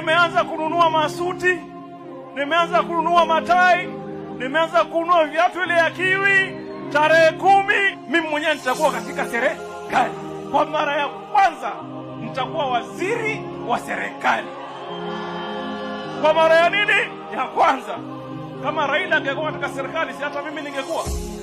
nimeanza kununua masuti, nimeanza kununua matai, nimeanza kununua viatu ile ya kiwi. Tarehe 10 mimi mwenyewe nitakuwa katika serikali. Kwa mara ya kwanza nitakuwa waziri wa serikali. Kwa mara ya nini? Ya kwanza. Kama Raila angekuwa katika serikali, si hata mimi ningekuwa.